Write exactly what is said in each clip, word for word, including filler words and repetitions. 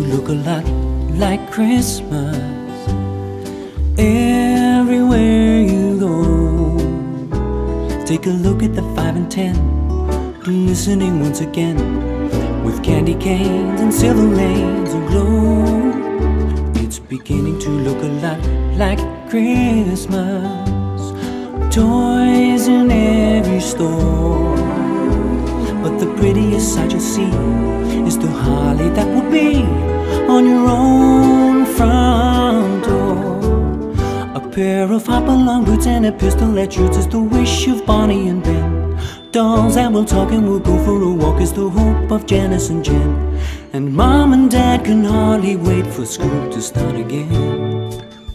look a lot like Christmas everywhere you go. Take a look at the five and ten, glistening once again, with candy canes and silver lanes aglow. It's beginning to look a lot like Christmas, toys in every store. But the prettiest sight you'll see is the holly that will be on your own front door. A pair of hop-along boots and a pistol that shoots is the wish of Bonnie and Ben. Dolls that will talk and will go for a walk is the hope of Janice and Jen. And Mom and Dad can hardly wait for school to start again.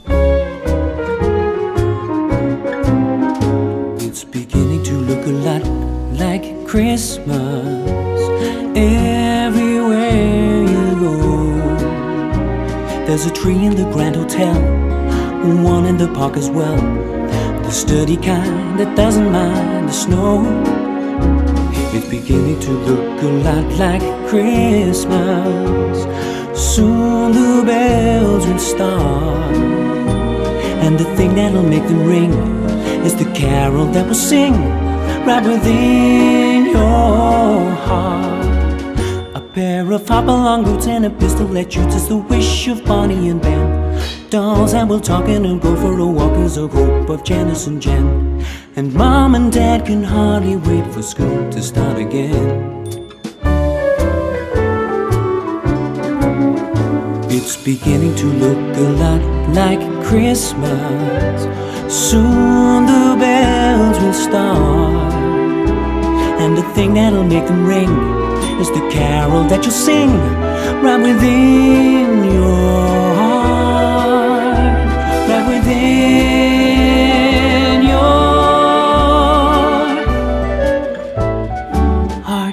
It's beginning to look a lot like Christmas everywhere you go. There's a tree in the Grand Hotel, one in the park as well, the sturdy kind that doesn't mind the snow. It's beginning to look a lot like Christmas. Soon the bells will start, and the thing that'll make them ring is the carol that will sing right within your heart. A pair of hop-along boots and a pistol that shoots is the wish of Bonnie and Ben. Dolls that will talk and go for a walk is the hope of Janice and Jen. And Mom and Dad can hardly wait for school to start again. It's beginning to look a lot like Christmas. Soon the bells will start, and the thing that'll make them ring is the carol that you'll sing right within your heart, right within your heart.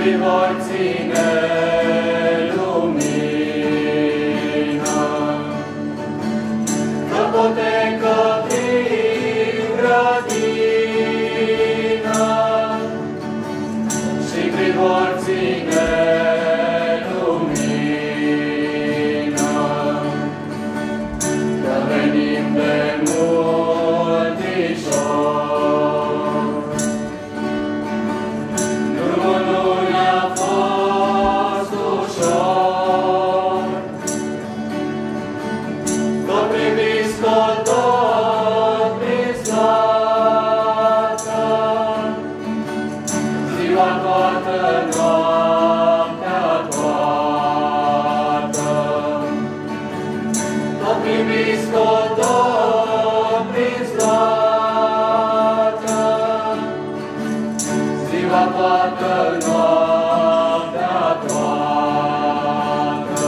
vor ține lumina. Căpotecă prin grădina și prin vor ține lumina. Că venim de multișor, drumul nu ne-a fost ușor. Tot priviți, tot, tot priviți toată, ziua toată, noaptea toată. Tot priviți, tot, tot priviți toată, ziua toată, noaptea toată.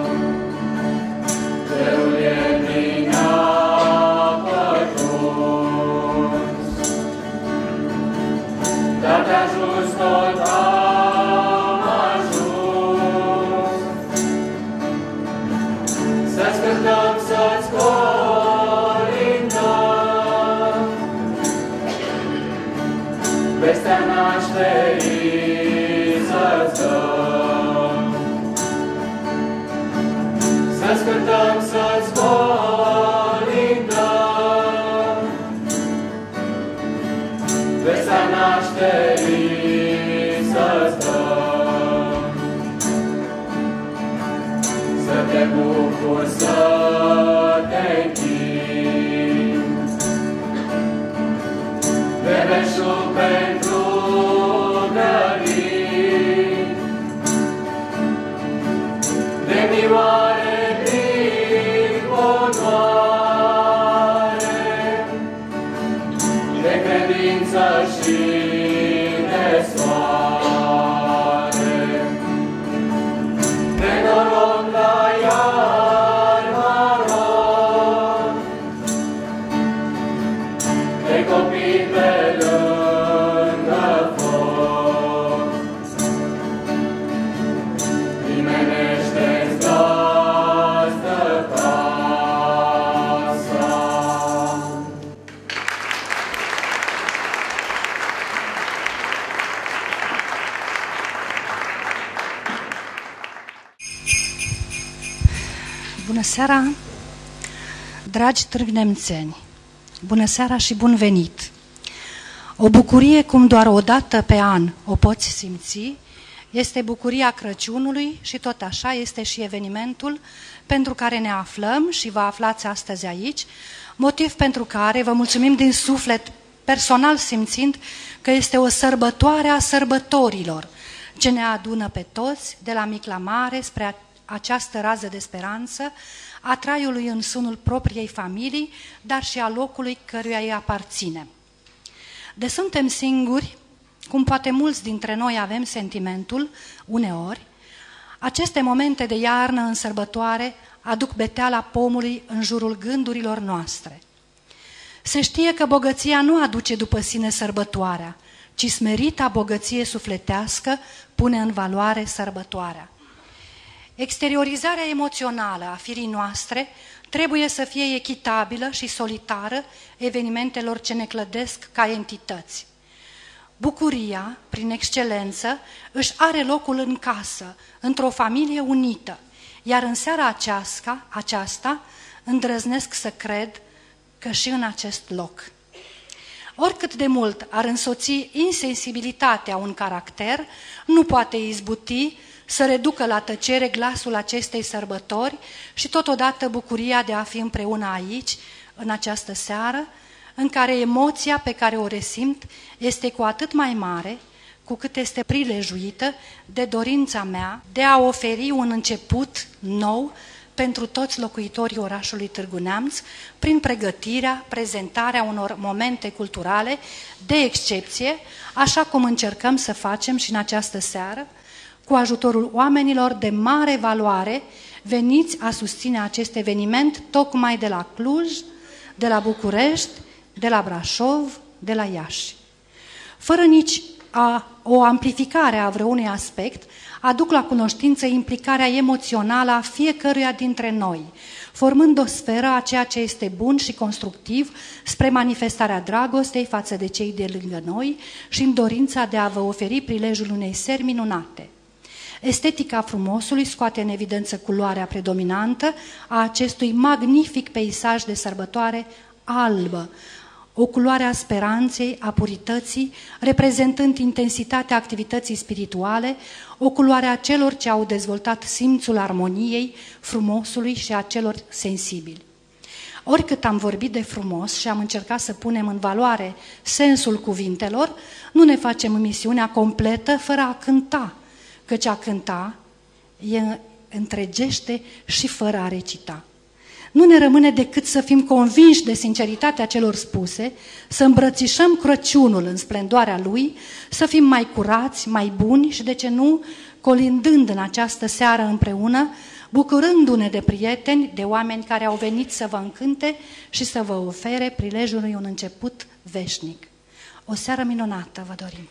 Cerul e plin apă tuns, dar de ajuns tot am ajuns. Să-ți cântăm, să-ți colindăm vestea nașterii să-ți dăm. Să-ți cântăm, să-ți colindăm vestea nașterii să-ți dăm. Să te bucuri, să te închini de belșug pentru grădini, demnioare prin onoare, de credință și de soare, de noroc la iarba rog, de copii pe lângă foc. Nimenește-ți gazdă casa. Bună seara, dragi târgnemțeni! Bună seara și bun venit! O bucurie cum doar o dată pe an o poți simți este bucuria Crăciunului și tot așa este și evenimentul pentru care ne aflăm și vă aflați astăzi aici, motiv pentru care vă mulțumim din suflet, personal simțind că este o sărbătoare a sărbătorilor ce ne adună pe toți, de la mic la mare, spre această rază de speranță a traiului în sunul propriei familii, dar și a locului căruia îi aparține. De suntem singuri, cum poate mulți dintre noi avem sentimentul, uneori, aceste momente de iarnă în sărbătoare aduc beteala pomului în jurul gândurilor noastre. Se știe că bogăția nu aduce după sine sărbătoarea, ci smerita bogăție sufletească pune în valoare sărbătoarea. Exteriorizarea emoțională a firii noastre trebuie să fie echitabilă și solitară evenimentelor ce ne clădesc ca entități. Bucuria, prin excelență, își are locul în casă, într-o familie unită, iar în seara aceasta, aceasta îndrăznesc să cred că și în acest loc. Oricât de mult ar însoți insensibilitatea un caracter, nu poate izbuti să reducă la tăcere glasul acestei sărbători și totodată bucuria de a fi împreună aici, în această seară, în care emoția pe care o resimt este cu atât mai mare, cu cât este prilejuită de dorința mea de a oferi un început nou pentru toți locuitorii orașului Târgu Neamț, prin pregătirea, prezentarea unor momente culturale de excepție, așa cum încercăm să facem și în această seară, cu ajutorul oamenilor de mare valoare, veniți a susține acest eveniment tocmai de la Cluj, de la București, de la Brașov, de la Iași. Fără nici a, o amplificare a vreunui aspect, aduc la cunoștință implicarea emoțională a fiecăruia dintre noi, formând o sferă a ceea ce este bun și constructiv spre manifestarea dragostei față de cei de lângă noi și în dorința de a vă oferi prilejul unei seri minunate. Estetica frumosului scoate în evidență culoarea predominantă a acestui magnific peisaj de sărbătoare albă, o culoare a speranței, a purității, reprezentând intensitatea activității spirituale, o culoare a celor ce au dezvoltat simțul armoniei, frumosului și a celor sensibili. Oricât am vorbit de frumos și am încercat să punem în valoare sensul cuvintelor, nu ne facem misiunea completă fără a cânta, căci a cânta e întregește și fără a recita. Nu ne rămâne decât să fim convinși de sinceritatea celor spuse, să îmbrățișăm Crăciunul în splendoarea lui, să fim mai curați, mai buni și, de ce nu, colindând în această seară împreună, bucurându-ne de prieteni, de oameni care au venit să vă încânte și să vă ofere prilejului un început veșnic. O seară minunată vă dorim!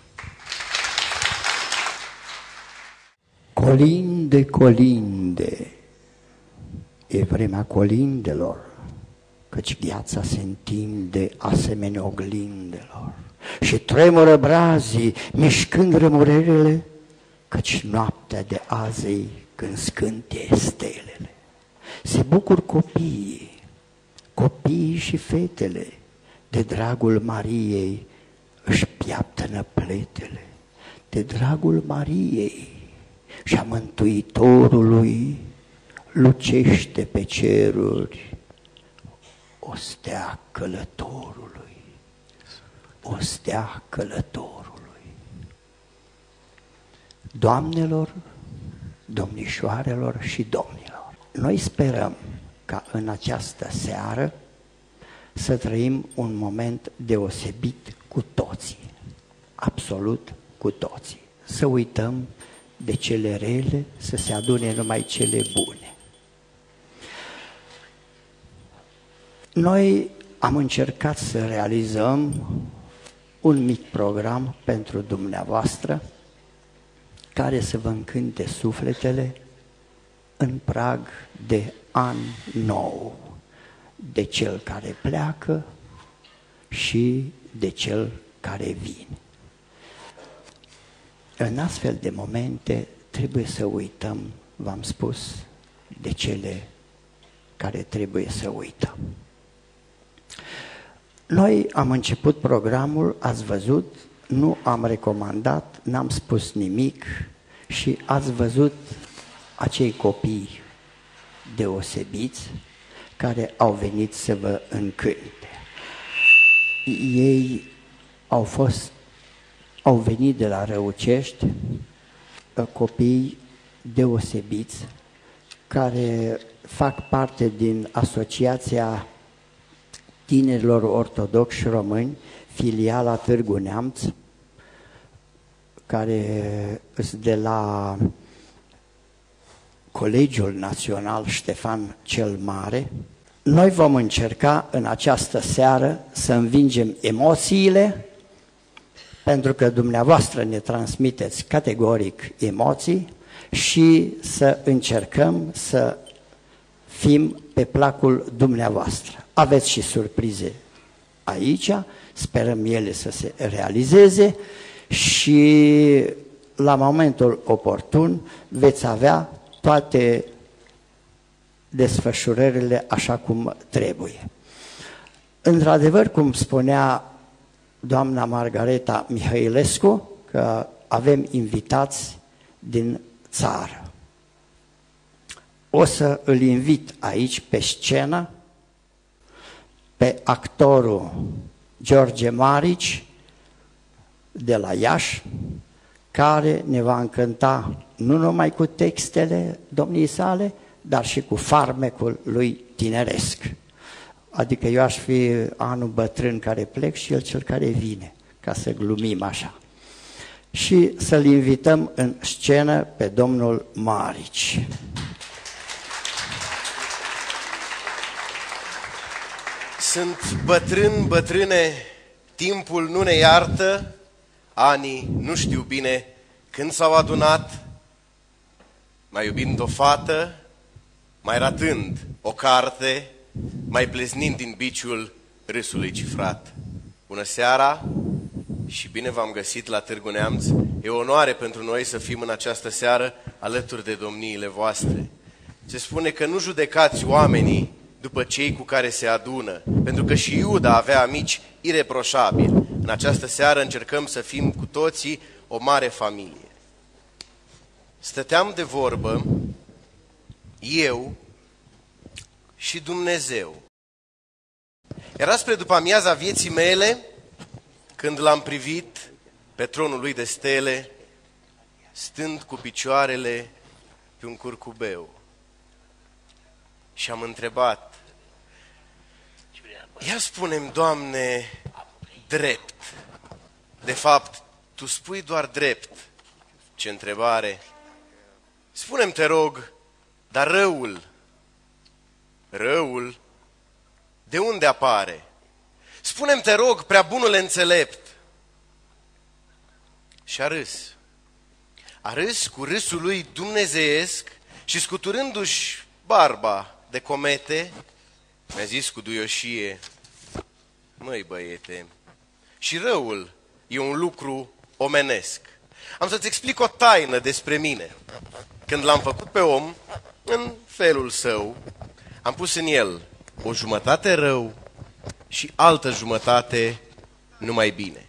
Colinde, colinde, e vremea colindelor, căci viața se întinde asemenea oglindelor și tremură brazii, mișcând rămurelele, căci noaptea de azi când scânteie stelele. Se bucur copiii, copiii și fetele, de dragul Mariei își piaptănă pletele, de dragul Mariei și a Mântuitorului lucește pe ceruri o stea călătorului, o stea călătorului. Doamnelor, domnișoarelor și domnilor, noi sperăm ca în această seară să trăim un moment deosebit cu toții, absolut cu toții. Să uităm de cele rele, să se adune numai cele bune. Noi am încercat să realizăm un mic program pentru dumneavoastră care să vă încânte sufletele în prag de an nou, de cel care pleacă și de cel care vine. În astfel de momente trebuie să uităm, v-am spus, de cele care trebuie să uităm. Noi am început programul, ați văzut, nu am recomandat, n-am spus nimic și ați văzut acei copii deosebiți care au venit să vă încânte. Ei au fost, au venit de la Răucești, copii deosebiți care fac parte din Asociația Tinerilor Ortodoxi Români, filiala Târgu Neamț, care sunt de la Colegiul Național Ștefan cel Mare. Noi vom încerca în această seară să învingem emoțiile, pentru că dumneavoastră ne transmiteți categoric emoții, și să încercăm să fim pe placul dumneavoastră. Aveți și surprize aici, sperăm ele să se realizeze și la momentul oportun veți avea toate desfășurările așa cum trebuie. Într-adevăr, cum spunea doamna Margareta Mihailescu, că avem invitați din țară. O să îl invit aici pe scenă pe actorul George Marici de la Iași, care ne va încânta nu numai cu textele domniei sale, dar și cu farmecul lui tineresc. Adică eu aș fi anul bătrân care plec și el cel care vine, ca să glumim așa. Și să-l invităm în scenă pe domnul Marici. Sunt bătrân, bătrâne, timpul nu ne iartă, anii, nu știu bine când s-au adunat, mai iubind o fată, mai ratând o carte, mai pleznind din biciul râsului cifrat. Bună seara și bine v-am găsit la Târgu Neamț. E o onoare pentru noi să fim în această seară alături de domniile voastre. Se spune că nu judecați oamenii după cei cu care se adună, pentru că și Iuda avea amici ireproșabili. În această seară încercăm să fim cu toții o mare familie. Stăteam de vorbă, eu și Dumnezeu. Era spre după amiaza vieții mele, când l-am privit pe tronul lui de stele, stând cu picioarele pe un curcubeu. Și am întrebat, ia spune-mi, Doamne, drept. De fapt, Tu spui doar drept. Ce întrebare! Spune-mi, te rog, dar răul, răul, de unde apare? Spune-mi, te rog, prea bunule înțelept. Și a râs. A râs cu râsul lui dumnezeiesc și scuturându-și barba de comete, mi-a zis cu duioșie, măi băiete, și răul e un lucru omenesc. Am să-ți explic o taină despre mine. Când l-am făcut pe om, în felul său, am pus în el o jumătate rău și altă jumătate numai bine.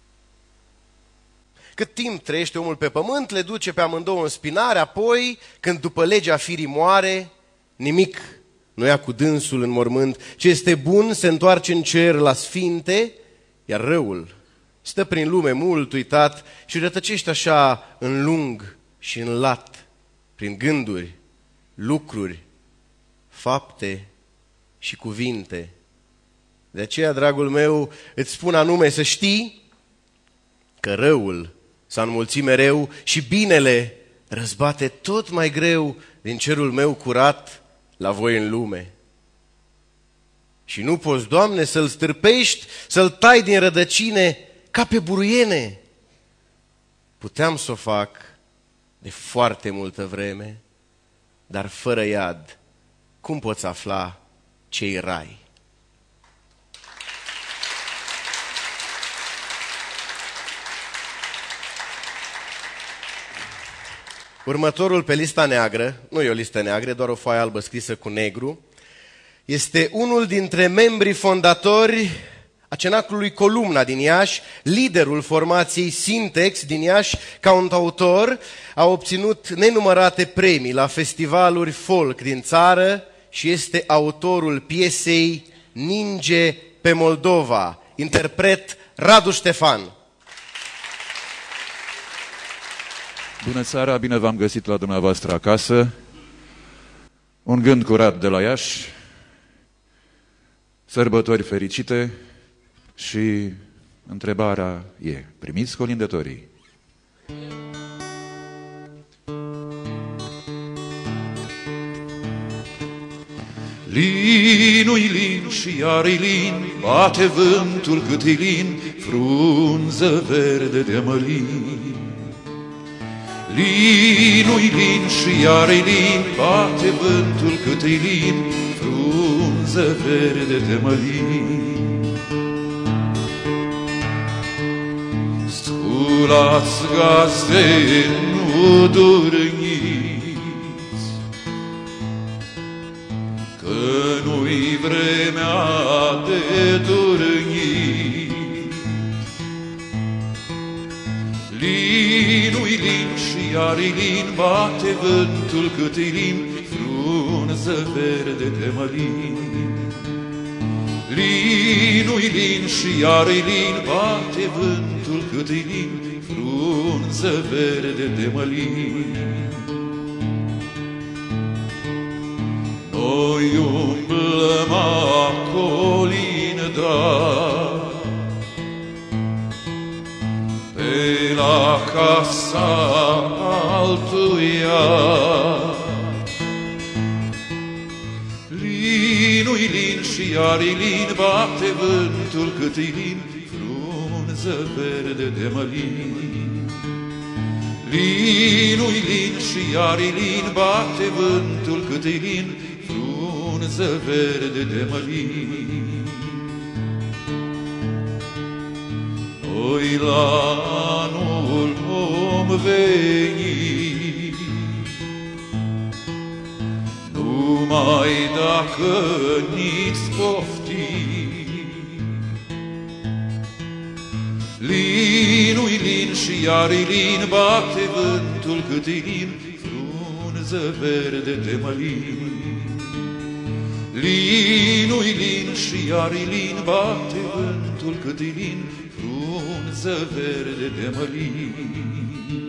Cât timp trăiește omul pe pământ, le duce pe amândouă în spinare, apoi, când după legea firii moare, nimic nu ia cu dânsul în mormânt. Ce este bun se întoarce în cer la sfinte, iar răul stă prin lume mult uitat și rătăcește așa în lung și în lat, prin gânduri, lucruri, fapte și cuvinte. De aceea, dragul meu, îți spun anume să știi că răul s-a înmulțit mereu și binele răzbate tot mai greu din cerul meu curat la voi în lume. Și nu poți, Doamne, să-l stârpești, să-l tai din rădăcine ca pe buruiene. Puteam să o fac de foarte multă vreme, dar fără iad, cum poți afla ce-i rai? Următorul pe lista neagră, nu e o listă neagră, doar o foaie albă scrisă cu negru, este unul dintre membrii fondatori a Cenaclului Columna din Iași, liderul formației Sintex din Iași, cantautor, a obținut nenumărate premii la festivaluri folk din țară și este autorul piesei Ninge pe Moldova, interpret Radu Ștefan. Bună seara, bine v-am găsit la dumneavoastră acasă. Un gând curat de la Iași, sărbători fericite și întrebarea e, primiți colindătorii? Linui lin și iar-i lin, bate vântul cât-i lin, frunză verde de mălin. Linui lin și iar-i lin, bate vântul cât-i lin, frunză verde de mălin. Sculați gazde, nu dorniți, că nu-i vremea de dornit. Linui lin și iar-i lin, bate vântul cât-i lin, frunză verde de mălin. Linui lin și iar-i lin, bate vântul cât-i lin, frunză verde de mălin. Noi umblăm acolo în dar, pe la casa altuia. Linui lin și iar-i lin, bate vântul cât-i lin, frunză frunză verde de mălin. Linui lin și iari lin, bate vântul cât e lin, frunză verde de mălin. Noi la anul vom veni, numai dacă niți pofti. Linui lin și iar lin, bate vântul cât e lin, frunză verde de mălin. Linui lin și iar lin, bate vântul cât e lin, frunză verde de mălin.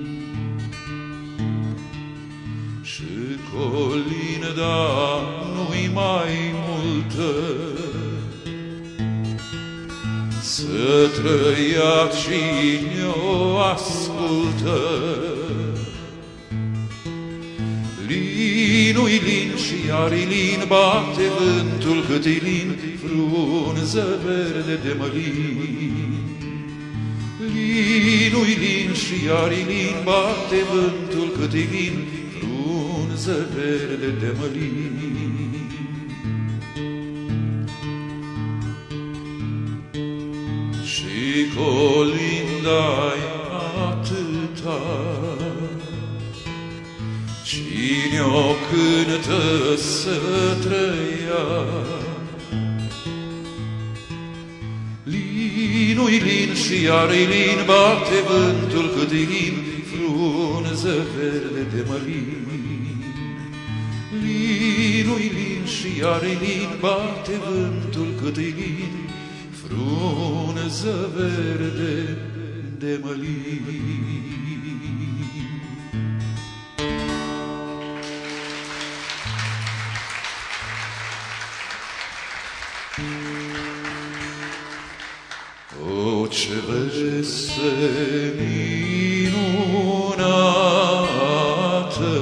Și colinda nu-i mai multă, să trăia cine o ascultă. Linui lin și iar lin, bate vântul cât e lin, frunză verde de mălin. Linui lin și iar lin, bate vântul cât e lin, frunză verde de mălin. Și colinda-i atâta, cine o cântă să trăia. Linui lin și iar lin, bate vântul cât e lin, frunză verde de mălin. Linui lin și iar lin, bate vântul cât e lin, frunză verde de mălin. O, ce veste minunată,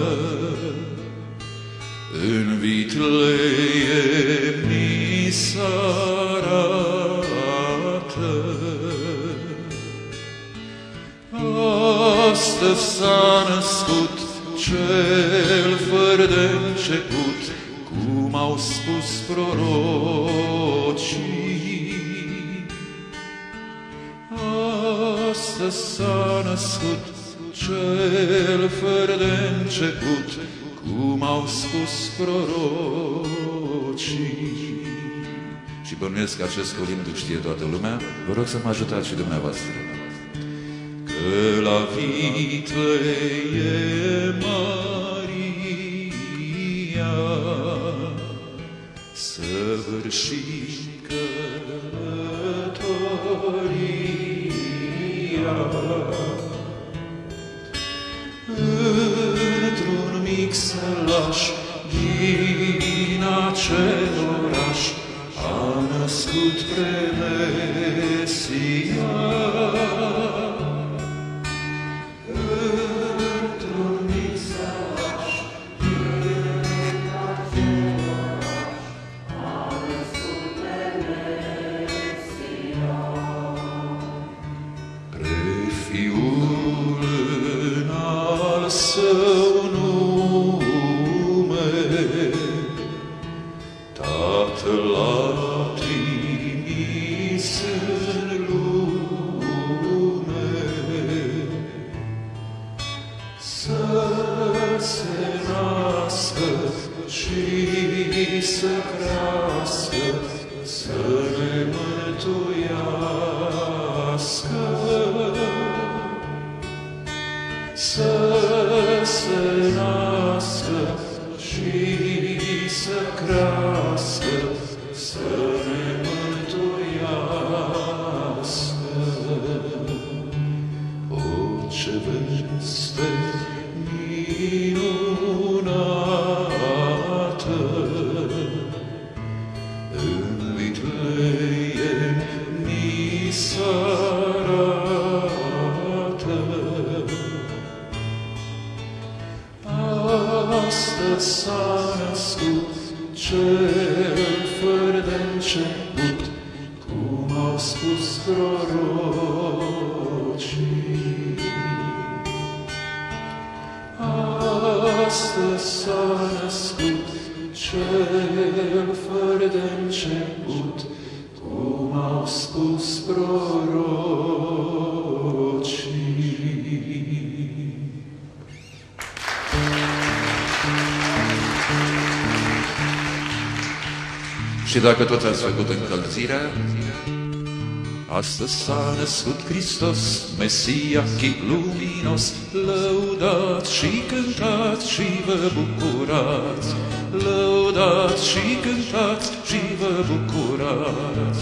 în vitleie mi s-arată. Astăzi s-a născut cel fără de început, cum au spus prorocii. Astăzi s-a născut cel fără de început, cum au spus prorocii. Și bănuiesc că acest colind îl știe toată lumea. Vă rog să mă ajutați și dumneavoastră. Că la vitleie Maria săvârși călătoria, într-un mic sălaș din acel oraș a născut Premesia. Într-un mic sălaș din acel oraș a născut Premesia. Pre Fiul în-al său nume, Tatăl l-a trimis în lume, să se nască și să crească, să ne mântuiască. Să se nască și să crească, să ne mântuiască. O, ce veste minunată, în vitleie mi s-arată. Astăzi s-a născut cel fără de început, cum au spus prorocii. astăzi s-a născut cel fără de început, cum au spus prorocii. Și dacă tot ați făcut încălzirea, astăzi s-a născut Hristos, Mesia, chip luminos, lăudați și cântați și vă bucurați, lăudați și cântați și vă bucurați.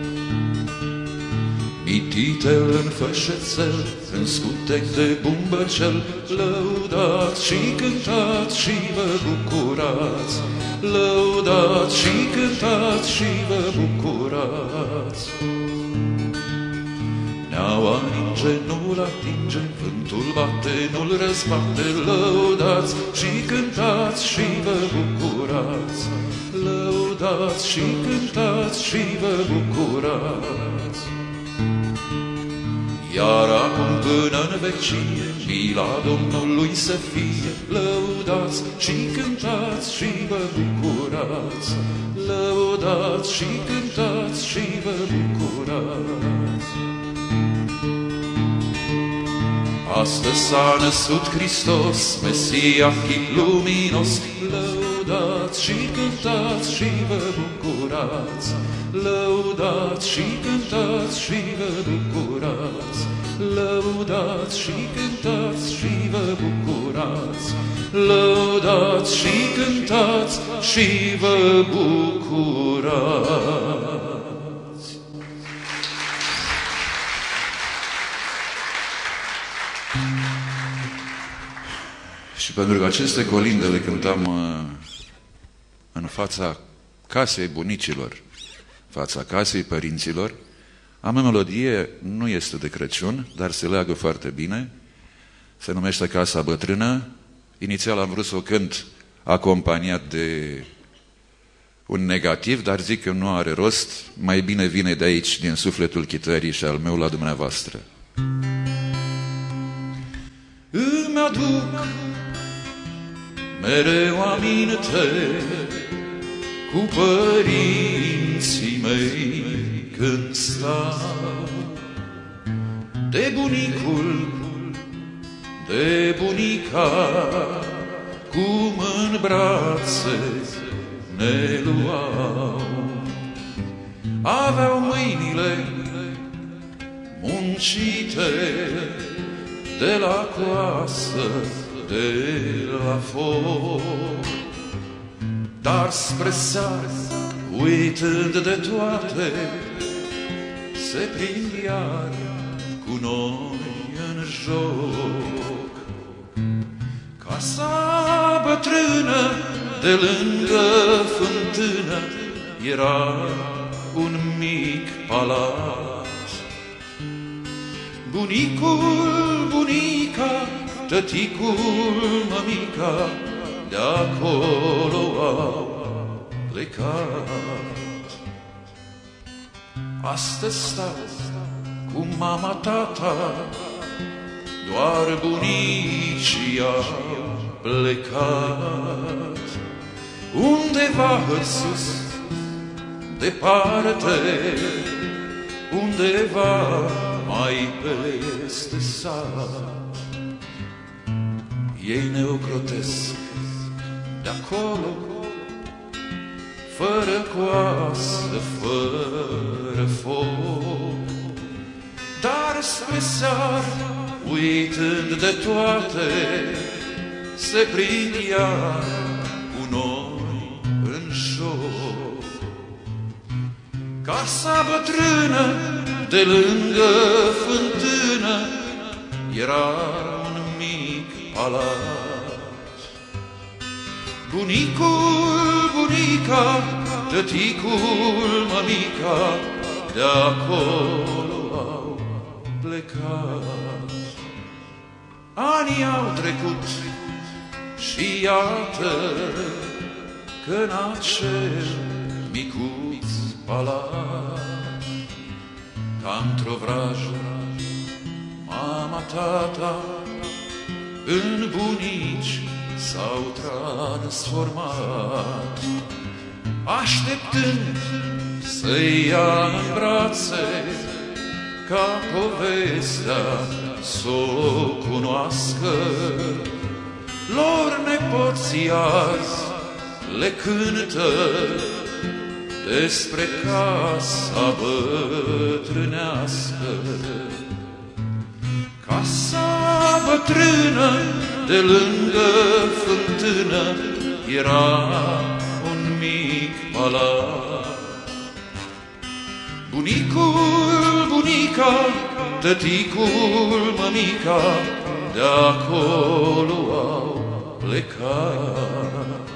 Mititel în fășețel, în scutec de bumbăcel, lăudați și cântați și vă bucurați, lăudați și cântați și vă bucurați. Ne-au aninge, nu-l atinge, vântul bate, nu-l răzbate, lăudați și cântați și vă bucurați, lăudați și cântați și vă bucurați. Iar acum până în vecie, mila Domnului să fie, lăudați și cântați și vă bucurați, lăudați și cântați și vă bucurați. Astăzi s-a născut Hristos, Mesia, chip luminos, lăudați și cântați și vă bucurați, lăudați și cântați și vă bucurați, lăudați și cântați și vă bucurați, lăudați și cântați și vă bucurați. Și pentru că aceste colinde le cântam în fața casei bunicilor, fața casei părinților, am o melodie, nu este de Crăciun, dar se leagă foarte bine, se numește Casa Bătrână. Inițial am vrut să o cânt acompaniat de un negativ, dar zic că nu are rost, mai bine vine de aici, din sufletul chitării și al meu la dumneavoastră. Îmi aduc mereu aminte cu părinții mei când stau, de bunicul, de bunica, cum în brațe ne luau. Aveau mâinile muncite de la coasă, de la foc, dar spre seară, uitând de toate, se prind iar cu noi în joc. Casa bătrână de lângă fântână era un mic palat. Bunicul, bunica, tăticul, mămica, de acolo au plecat. Astăzi stau cu mama, tata, doar bunicii au plecat. Undeva în sus, departe, undeva mai peste sat, ei ne ocrotesc de-acolo, fără coasă, fără foc. Dar spre seară, uitând de toate, se prind iar cu noi în joc. Casa bătrână de lângă fântână era un mic palat. Bunicul, bunica, tăticul, mămica, de acolo au plecat. Anii au trecut și iată că în acel micuț palat, ca într-o vrajă, mama, tata, în bunici s-au s-au transformat, așteptând să-i ia în brațe, ca povestea s-o cunoască. Lor nepoții azi le cântă despre casa bătrânească. Casa bătrână de lângă fântână era un mic palat. Bunicul, bunica, tăticul, mămica de-acolo au plecat.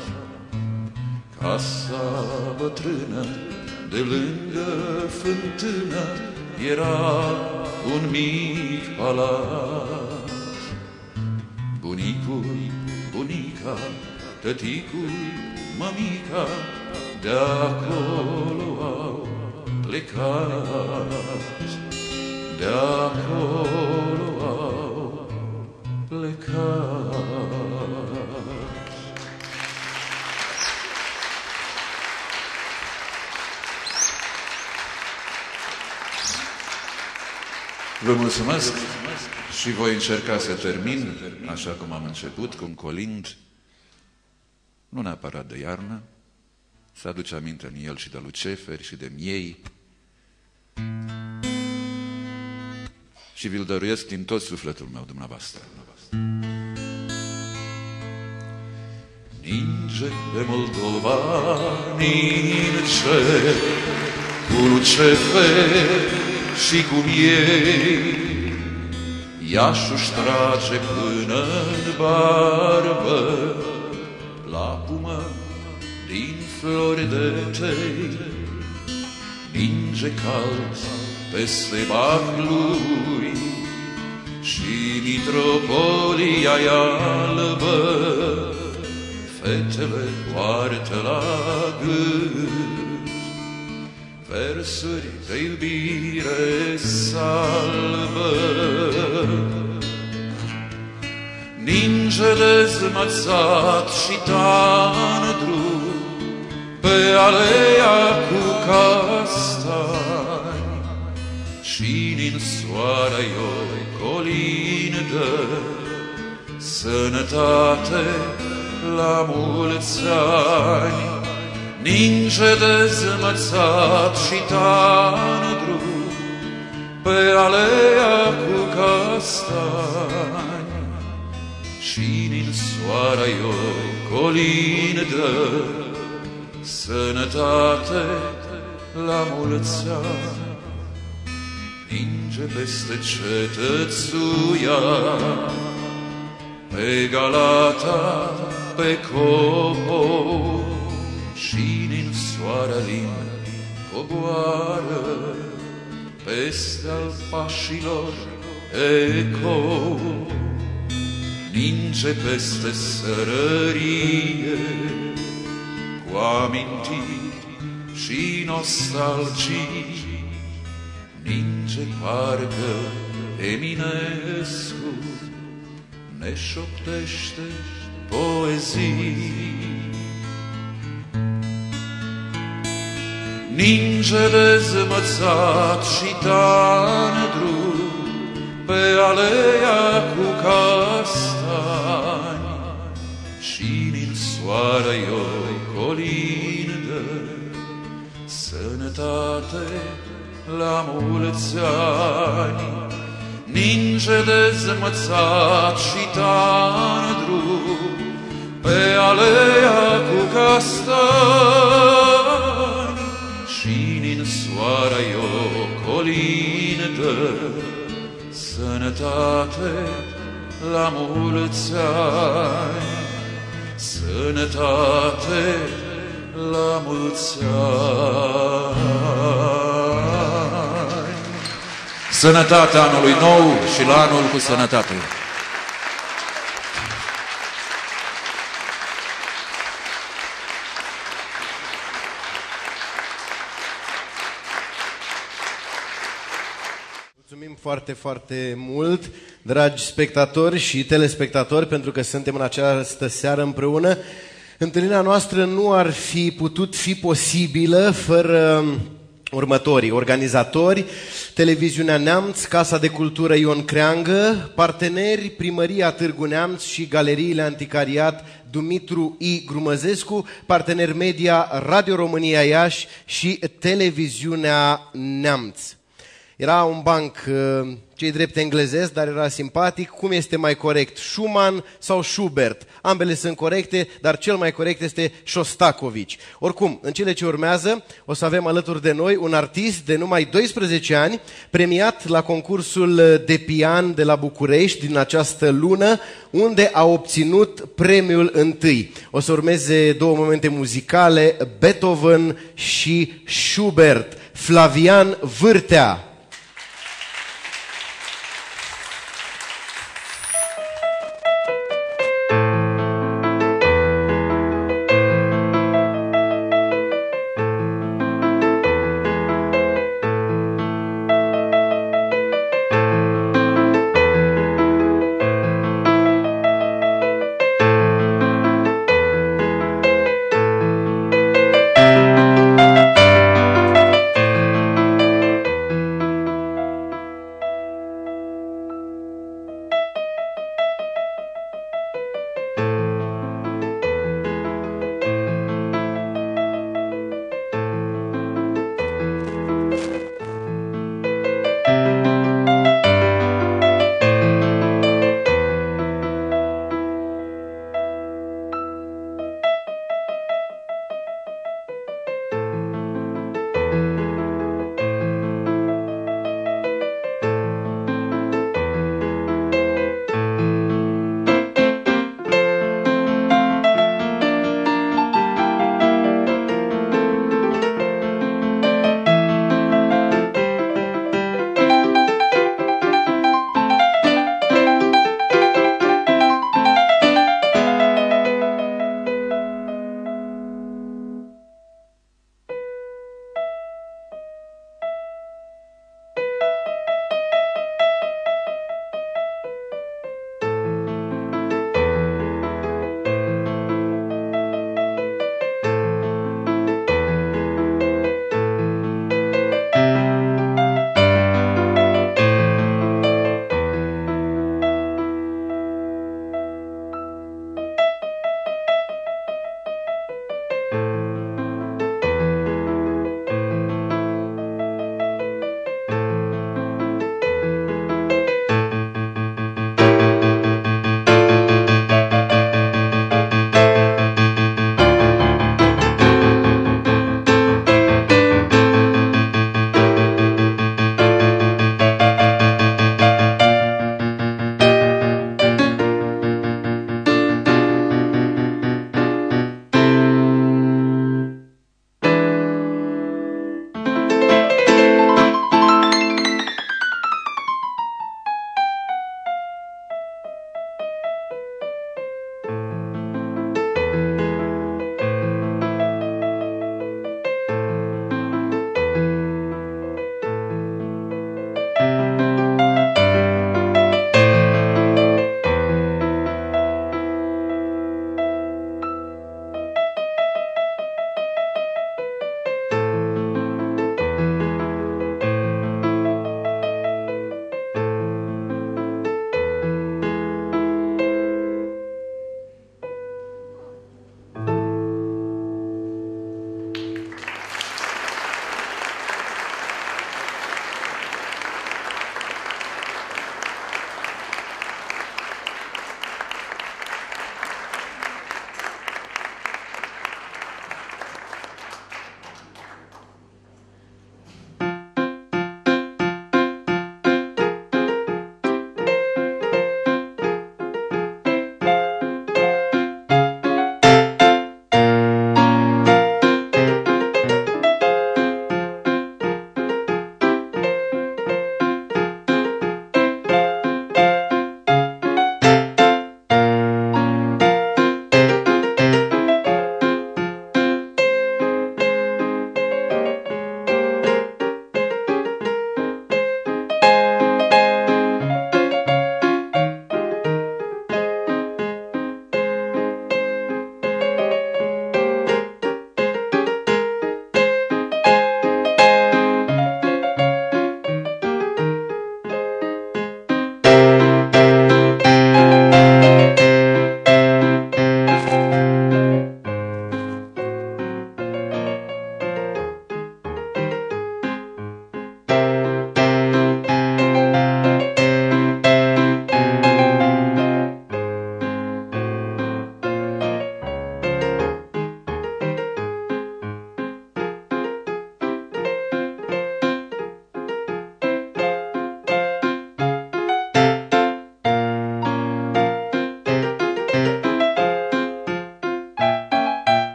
Casa bătrână de lângă fântână era un mic palat. Bunicul, bunica, tăticul, mămica de-acolo au plecat. De-acolo au plecat. Vă mulțumesc și voi încerca să termin, așa cum am început, cu un colind, nu neapărat de iarnă, să aduce aminte în el și de luceferi și de miei, și vi-l dăruiesc din tot sufletul meu dumneavoastră. Ninge pe Moldova, ninge cu luceferi și cum ei, Iașu-și trage până-n barbă, la pumă din flori de tei. Ninge cald peste bac lui și mitropolia-i albă, fetele poartă la gât versuri de iubire salbă. Ninge dezmățat și tandru pe alea cu castani și-n soarea-i o colindă, sănătate la mulți ani. Ninge dezmățat și tandru pe alea cu castani și-n soarea-i o colindă, sănătate la mulți ani. Ninge peste cetățuia, pe Galata, pe Copo, și-n soarea lin coboară peste al pașilor eco. Ninge peste sărărie cu amintiri și nostalgii. Ninge parcă Eminescu ne șoptește poezii. Ninge dezmățat și tandru pe alea cu castani și-n soarea-i o colindă, sănătate la mulți ani. Ninge dezmățat și tandru pe alea cu castani și-n soarea-i o colindă, sănătate la mulți ani. Sănătate la mulți ani. Sănătate anului nou și la anul cu sănătate. Mulțumim foarte, foarte mult. Dragi spectatori și telespectatori, pentru că suntem în această seară împreună, întâlnirea noastră nu ar fi putut fi posibilă fără următorii organizatori: Televiziunea Neamț, Casa de Cultură Ion Creangă, parteneri Primăria Târgu Neamț și Galeriile Anticariat Dumitru I. Grumăzescu, partener media Radio România Iași și Televiziunea Neamț. Era un banc, cei drept englezesc, dar era simpatic. Cum este mai corect, Schumann sau Schubert? Ambele sunt corecte, dar cel mai corect este Shostakovich. Oricum, în cele ce urmează, o să avem alături de noi un artist de numai doisprezece ani, premiat la concursul de pian de la București din această lună, unde a obținut premiul întâi. O să urmeze două momente muzicale, Beethoven și Schubert. Flavian Vârtea.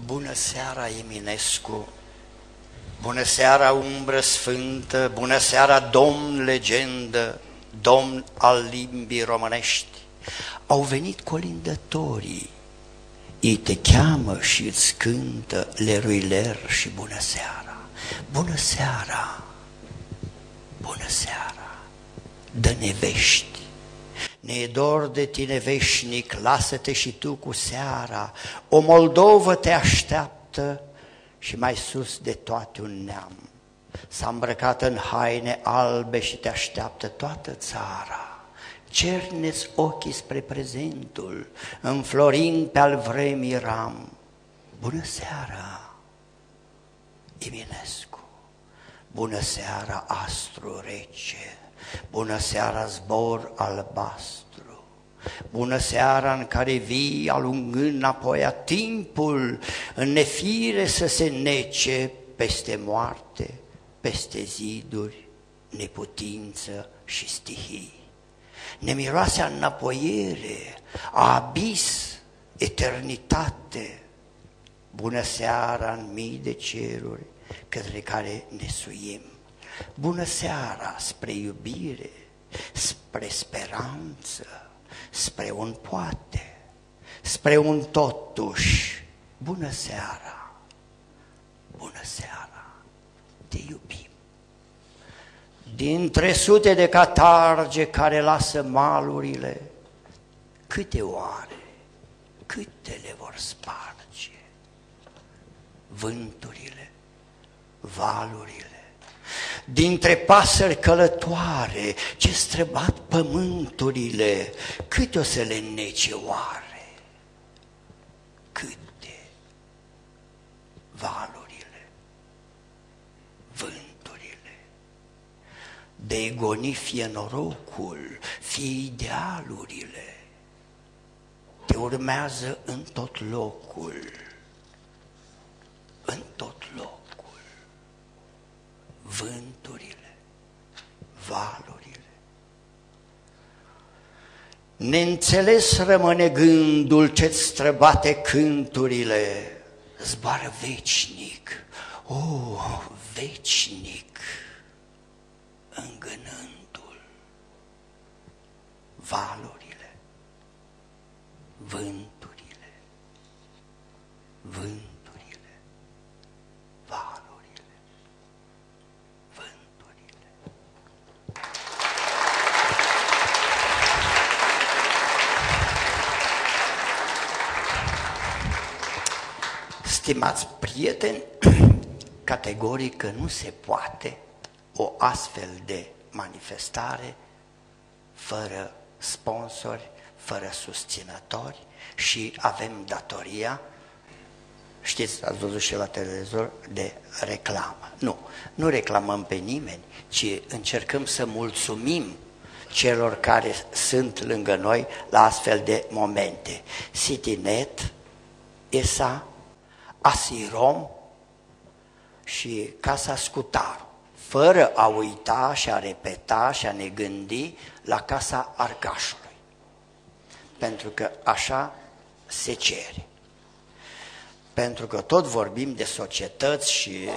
Bună seara, Eminescu! Bună seara, umbră sfântă! Bună seara, domn legendă, domn al limbii românești! Au venit colindătorii, ei te cheamă și îți cântă leruiler și bună seara! Bună seara! Bună seara! Dă-ne vești! Ne-e dor de tine veșnic, lasă-te și tu cu seara, o Moldovă te așteaptă și mai sus de toate un neam. S-a îmbrăcat în haine albe și te așteaptă toată țara. Cerneți ochii spre prezentul, înflorind pe-al vremii ram. Bună seara, Eminescu! Bună seara, astru rece! Bună seara, zbor albastru! Bună seara în care vii alungând înapoi a timpul, în nefire să se nece peste moarte, peste ziduri, neputință și stihii. Ne miroase a înapoiere, a abis, eternitate. Bună seara în mii de ceruri către care ne suim. Bună seara spre iubire, spre speranță, spre un poate, spre un totuși. Bună seara, bună seara, te iubim. Dintre sute de catarge care lasă malurile, câte oare, câte le vor sparge? Vânturile, valurile, dintre pasări călătoare ce străbat pământurile, câte o să le nece oare? Câte valurile, vânturile, de goni fie norocul, fie idealurile, te urmează în tot locul, în tot locul. Vânturile, valurile. Neînțeles rămâne gândul ce-ți străbate cânturile, zboară veșnic, o, oh, veșnic, îngânându-l. Valurile, vânturile, vânturile. Stimați prieteni, categoric că nu se poate o astfel de manifestare fără sponsori, fără susținători și avem datoria, știți, ați văzut și la televizor, de reclamă. Nu, nu reclamăm pe nimeni, ci încercăm să mulțumim celor care sunt lângă noi la astfel de momente. CityNet, E S A, Asirom și Casa Scutaru, fără a uita și a repeta și a ne gândi la Casa Arcașului, pentru că așa se cere. Pentru că tot vorbim de societăți și e,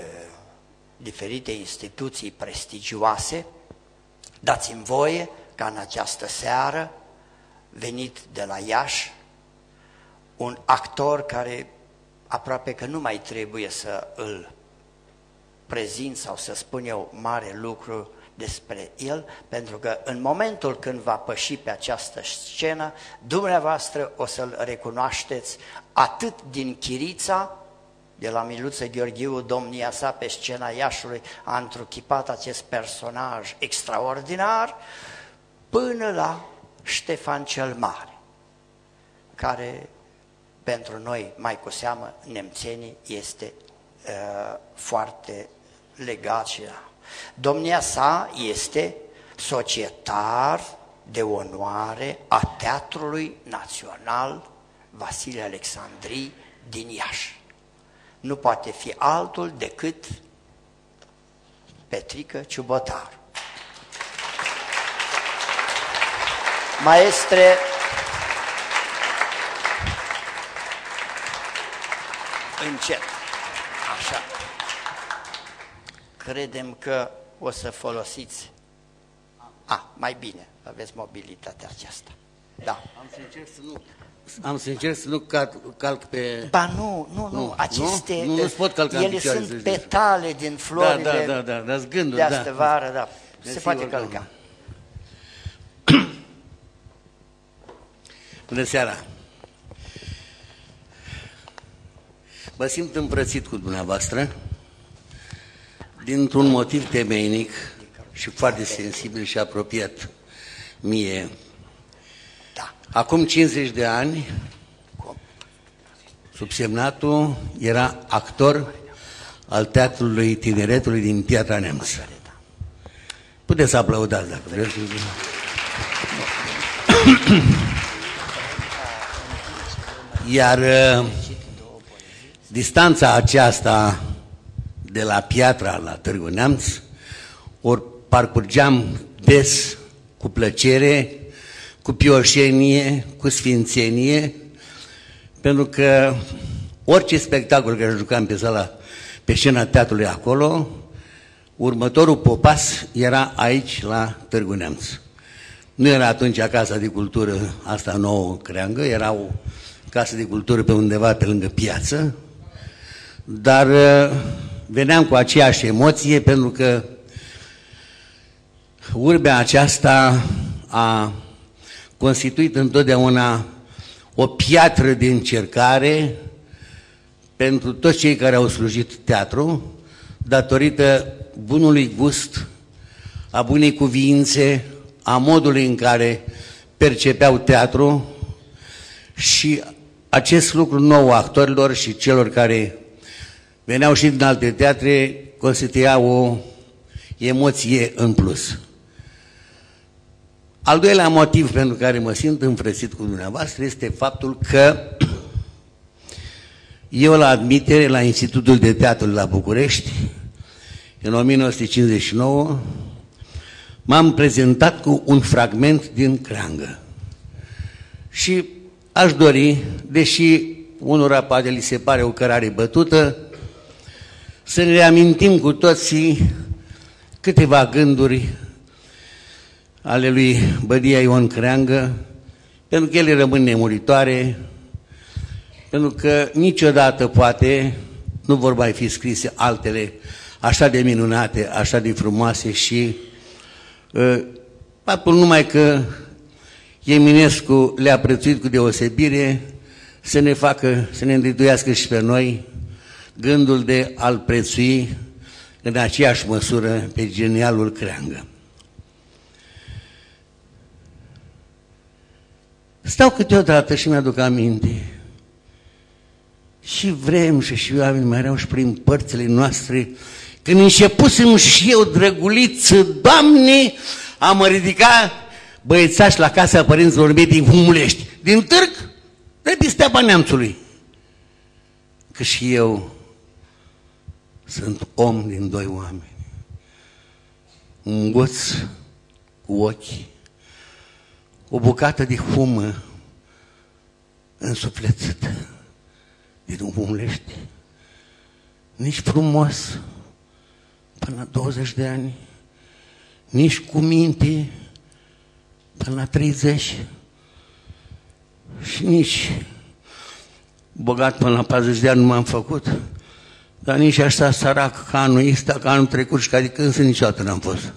diferite instituții prestigioase, dați-mi voie ca în această seară, venit de la Iași, un actor care aproape că nu mai trebuie să îl prezint sau să spun eu mare lucru despre el, pentru că în momentul când va păși pe această scenă, dumneavoastră o să-l recunoașteți atât din Chirița, de la Miluță Gheorghiu, domnia sa pe scena Iașului a întruchipat acest personaj extraordinar, până la Ștefan cel Mare, care pentru noi, mai cu seamă, nemțenii, este uh, foarte legat și... Domnia sa este societar de onoare a Teatrului Național Vasile Alexandrii din Iași. Nu poate fi altul decât Petrică Ciubotaru. Maestre, încet. Așa. Credem că o să folosiți. A, mai bine, aveți mobilitatea aceasta. Da. Am să încerc să nu, am să încerc să nu calc, calc pe... Ba nu, nu, nu, Nu, aceste, nu? Nu, nu-ți pot calca în ele picioare, sunt să știi. petale din florile Da, da, da, da, da, gândul, de astă da. vară, da. Se Desigur, poate da. călca. Bună seara! Mă simt îmbrățit cu dumneavoastră dintr-un motiv temeinic și foarte sensibil și apropiat mie. Da. Acum cincizeci de ani, subsemnatul era actor al Teatrului Tineretului din Piatra Neamț. Puteți să aplaudați dacă vreți. Iar uh, distanța aceasta de la Piatra la Târgu Neamț ori parcurgeam des, cu plăcere, cu pioșenie, cu sfințenie, pentru că orice spectacol care jucam pe sala, pe scena teatrului acolo, următorul popas era aici la Târgu Neamț. Nu era atunci Casa de Cultură, asta nouă creangă, era o casă de cultură pe undeva pe lângă piață, dar veneam cu aceeași emoție pentru că urbea aceasta a constituit întotdeauna o piatră de încercare pentru toți cei care au slujit teatru, datorită bunului gust, a bunei cuviințe, a modului în care percepeau teatru și acest lucru nou actorilor și celor care veneau și din alte teatre constituia o emoție în plus. Al doilea motiv pentru care mă simt înfrățit cu dumneavoastră este faptul că eu la admitere la Institutul de Teatru la București, în o mie nouă sute cincizeci și nouă, m-am prezentat cu un fragment din Creangă. Și aș dori, deși unora poate li se pare o cărare bătută, să ne reamintim cu toții câteva gânduri ale lui Bădia Ion Creangă, pentru că ele rămân nemuritoare, pentru că niciodată poate nu vor mai fi scrise altele așa de minunate, așa de frumoase și uh, faptul numai că Eminescu le-a prețuit cu deosebire să ne facă, să ne îndetuiască și pe noi gândul de a-l prețui în aceeași măsură pe genialul Creangă. Stau câteodată și mi-aduc aminte și vrem și și oameni mai erau și prin părțile noastre, când începusem și eu, drăguliță, Doamne, am ridicat băiețași la casa părinților mei din Humulești, din Târg, de pe steapa Neamțului. Că și eu sunt om din doi oameni, un goț cu ochi, o bucată de humă însuflețită din Humulești, nici frumos până la douăzeci de ani, nici cu minte până la treizeci și nici bogat până la patruzeci de ani nu m-am făcut, dar nici așa sărac ca anul ăsta, ca anul trecut și ca de când să niciodată n-am fost.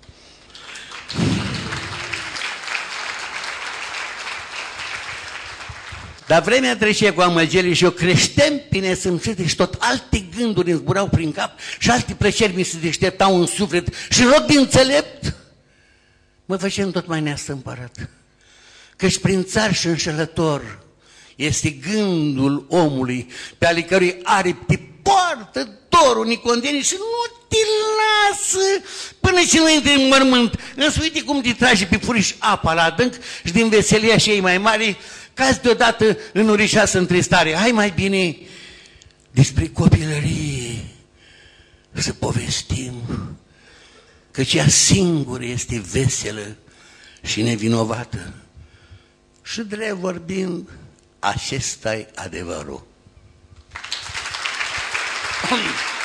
Dar vremea trecea cu amăgelii și eu creșteam pe nesâmțite și tot alte gânduri îmi zburau prin cap și alte plăceri mi se deșteptau în suflet și rog de înțelept mă făceam tot mai neastâmpărat. Căci prin țar și înșelător este gândul omului pe ale cărui aripi te poartă dorul nicondenii și nu te lasă până și nu intri în mormânt. Însă uite cum te trage pe furiș apa la adânc și din veselia și ei mai mari cazi deodată în urișoasă întristare. Hai mai bine despre copilărie să povestim, căci ea singură este veselă și nevinovată. Și drept vorbind, acesta-i adevărul. Amin.